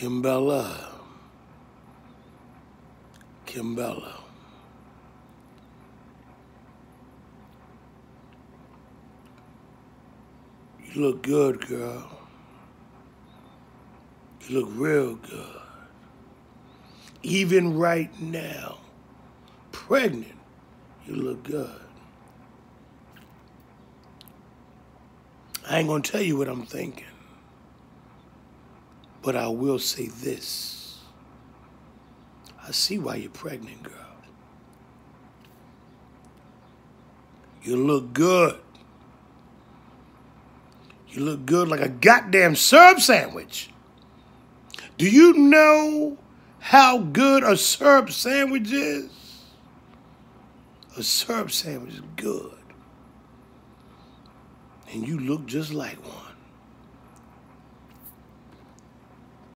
Kimbella. Kimbella. You look good, girl. You look real good. Even right now, pregnant, you look good. I ain't gonna tell you what I'm thinking, but I will say this. I see why you're pregnant, girl. You look good. You look good like a goddamn syrup sandwich. Do you know how good a syrup sandwich is? A syrup sandwich is good. And you look just like one.